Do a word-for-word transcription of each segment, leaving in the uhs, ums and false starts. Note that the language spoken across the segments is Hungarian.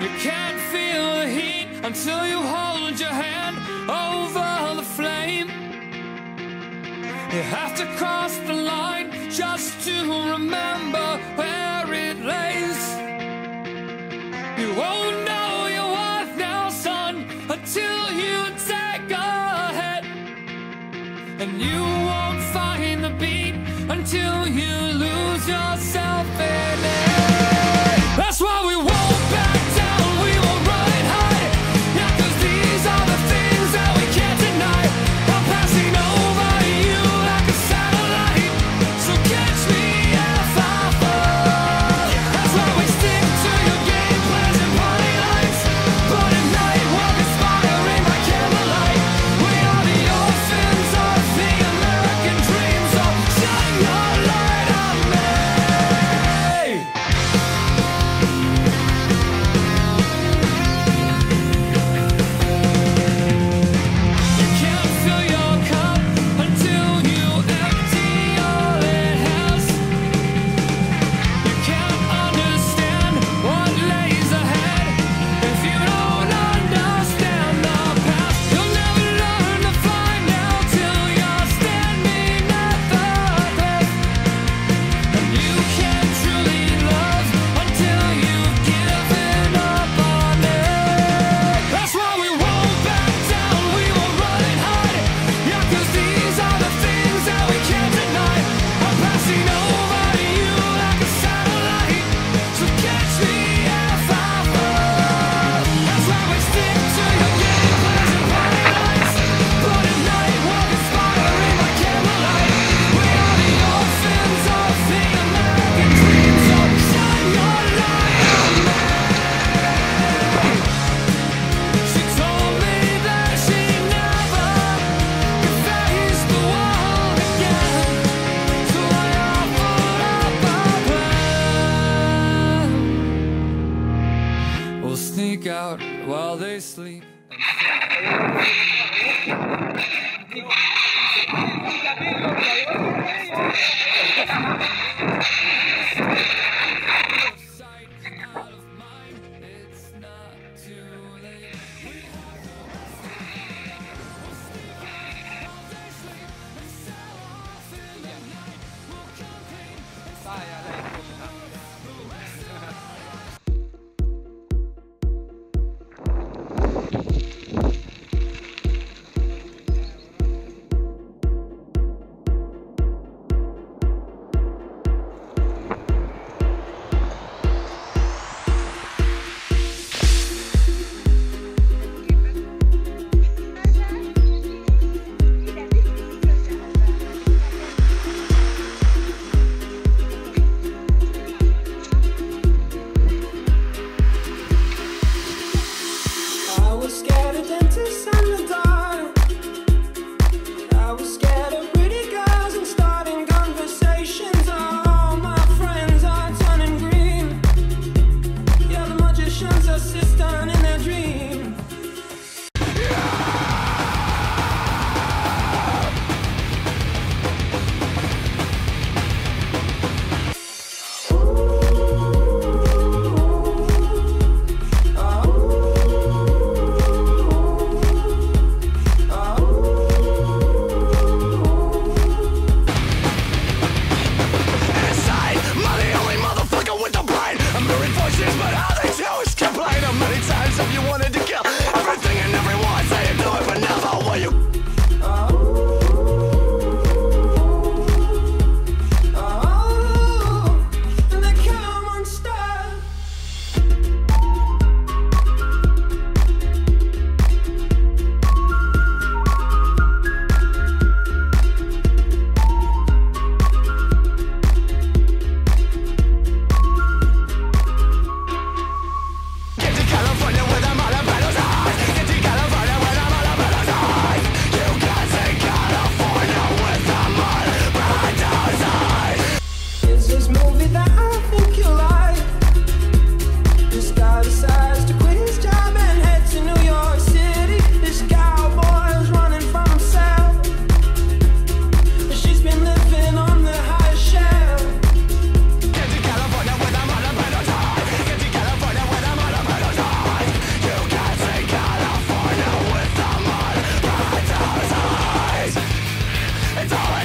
You can't feel the heat until you hold your hand over the flame. You have to cross the line just to remember where it lays. You won't know your worth now, son, until you take a hit. And you won't find the beat until you lose yourself in it. That's why we won't back down, we won't run and hide. Yeah, cause these are the things that we can't deny. I'm passing over you like a satellite, so catch me if I fall. That's why we stick to your game plans and party lights. But at night we're conspiring by candlelight. We are the orphans of the American dream, so shine your light on me. You can't fill your cup until you empty all it has. You can't understand what lays ahead if you don't understand the past. You'll never learn to fly now till you're standing at the cliff. And you can't truly love until you've given up on it. That's why we won't back down, we won't run and hide. Yeah, cause these are the things that we can't deny. I'm passing over you like a satellite, so catch me if I fall. That's why we stick to your game plans and party lights. But at night we're conspiring by candlelight. We are the orphans of the American dream, so shine your light on me. She told me that she never could face the world again, so I offered up a plan. We'll sneak out while they sleep. Sight out of mind, it's not too late. We have no We'll sneak out while they sleep and sail off in the night. We'll campaign and Sai, Alex.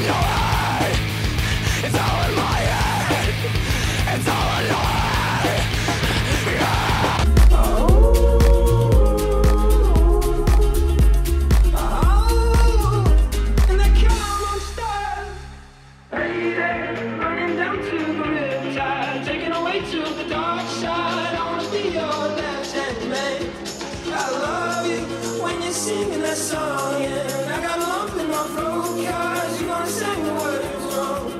Singing that song, and I got a lump in my throat, cause you're gonna sing the words wrong.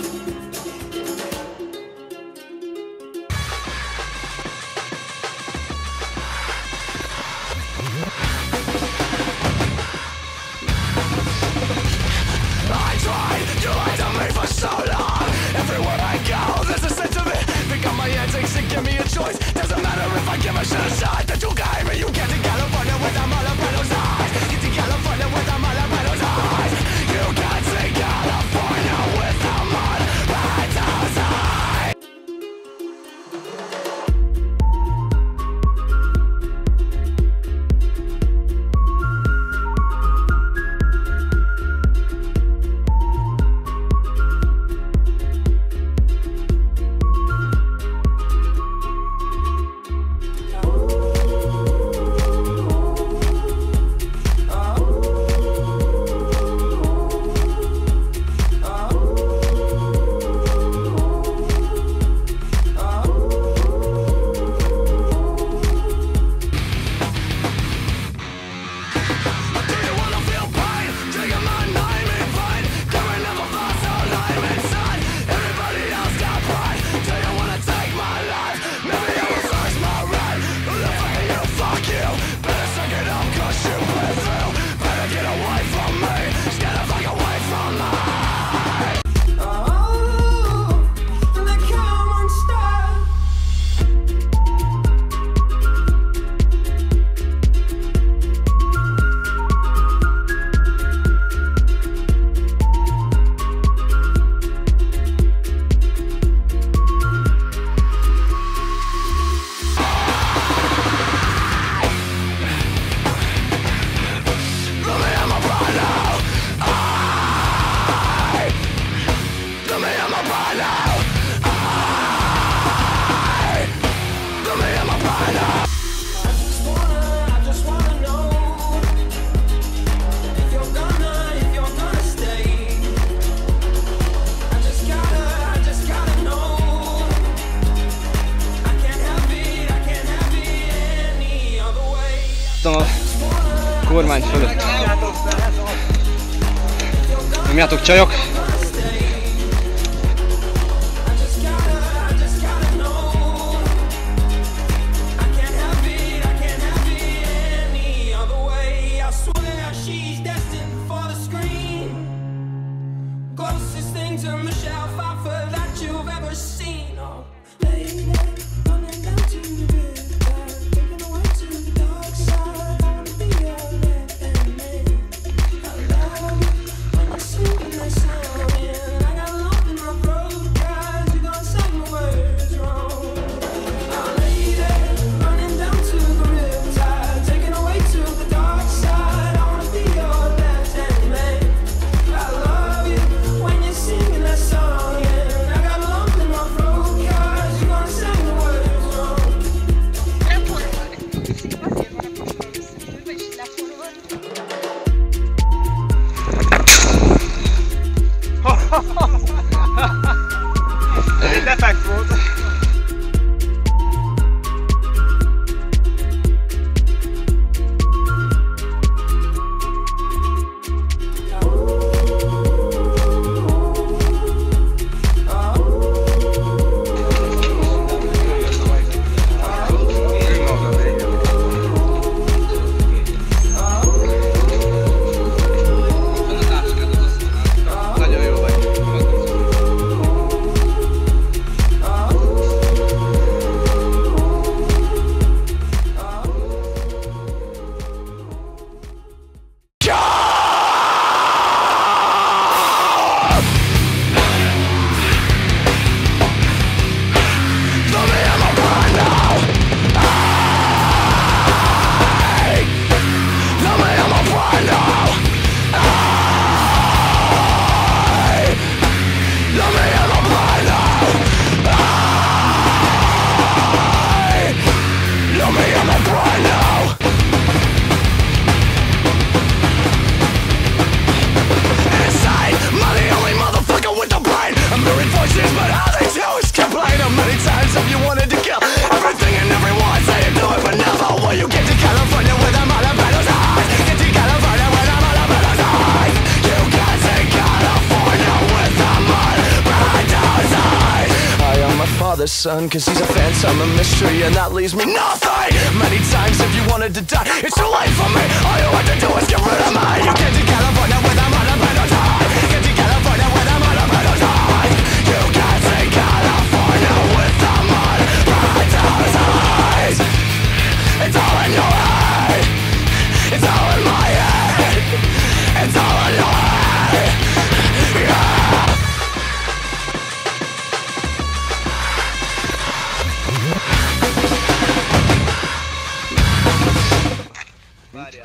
I tried, you lied to me for so long. Everywhere I go, there's a sense of it. Pick up my antics and give me a choice. Doesn't matter if I give a shit a shot. That you gave me, you get to California with a Malapero's eyes. Get to California with a Malapero's eyes. You can't see California with a Malapero's eyes. A kormány fölött. Nyomjátok, csajok! Singing that song, and I got a lump in my throat, cause you're gonna sing father's son, cause he's a phantom, a mystery, and that leaves me nothing. Many times if you wanted to die, it's too late for me. All you have to do is get rid of me. You get to California with a man, a better die. Get to California with a man, a better die. You can't see California with the mud right down his eyes. It's all in your head. It's all in my head. It's all in your head. Yeah. Várjál.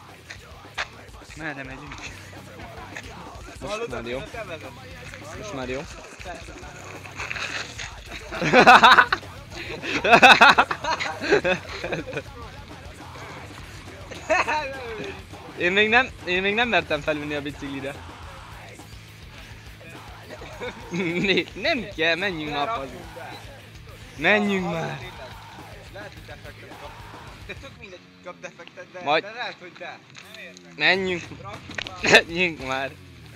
Merre megyünk? Most már jó. Most már jó. Én még nem, én még nem mertem felülni a biciklire. Né, nem kell, menjünk már haza. Menjünk már. Lehet, hogy defektet kap. De tök mindegy kap defektet, de, Majd. de lehet, hogy de. Menjünk. Menjünk már.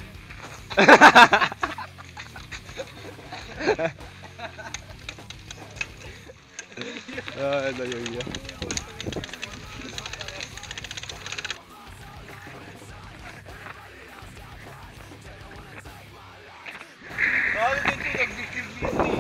Jaj, nagyon jó. Hallod, én tudok biciklizni.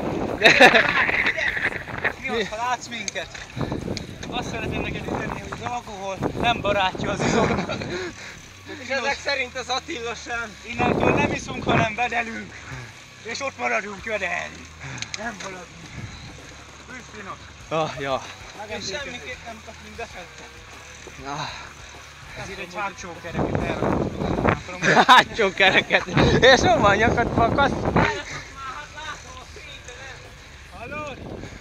Mi az, ha látsz minket? Azt szeretném neked üzenni, hogy az alkohol nem barátja az izom. És ezek szerint az Attila sem. Innentől nem iszunk, hanem vedelünk. És ott maradunk vedelni. Nem maradunk. Büsztinak. Ah, ja. És semmiképp nem kapunk defektet. Ah. Ezért egy hátsó kereket elrakottunk. Hátsó kereket. És hol van nyakat fakasz? Hallod?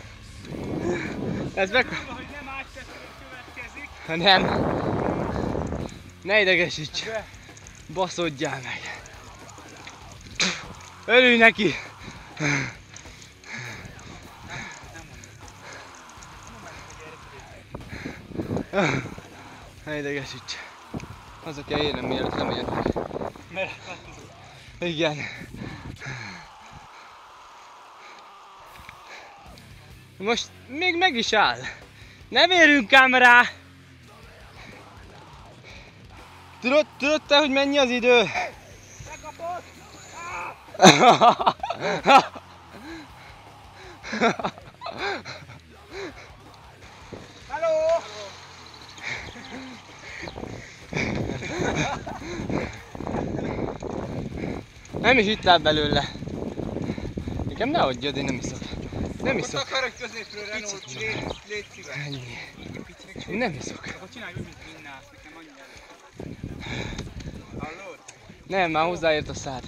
Ez meg... Hogy nem áttetőt következik. Ha nem. Ne idegesíts. Baszodjál meg. Örülj neki. Ne idegesíts. Haza kell érnem, mielőtt lemegyek. Mert Igen. Most még meg is áll. Nem érünk ám rá. Tudod, tudod te, hogy mennyi az idő? megkapod! Hello! Nem is ittál belőle. Nekem ne adjad, én nem iszok. Nem Ott iszok. akarok középről Renault, légy, légy szíves. Ennyi. Én nem iszok. Akkor csinálj úgy, mint Minnát, nekem annyi elő. Hallod? Nem, már hozzáért a szád.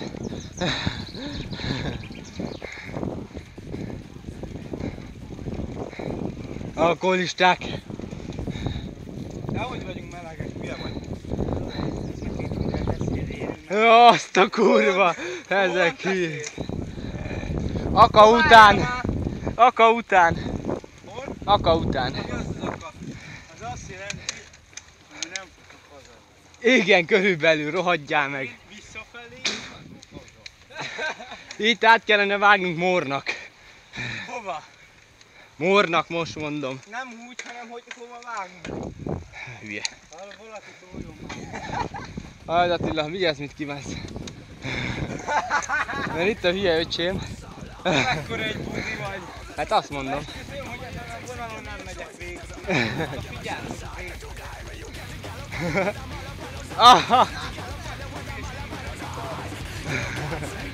Alkoholisták. Dehogy vagyunk meleges, hülye vagy. Jó, azt a kurva! Ezek hülyék. Aka után! Aka után! Hol? Aka után. Mi az az aka? Az azt jelenti, hogy nem futok haza. Igen, körülbelül, rohadjál meg. Visszafelé? Itt át kellene vágnunk Mórnak. Hova? Mórnak, most mondom. Nem úgy, hanem hogy hova vágunk. Hülye. Hallod, valaki toljon. Hallod Attila, vigyázz mit kívánsz. Mert itt a hülye öcsém. Ekkora egy buzi vagy. Hát azt mondom. Köszönöm, hogy ezen a vonalon nem megyek végig. Figyelsz, Aha!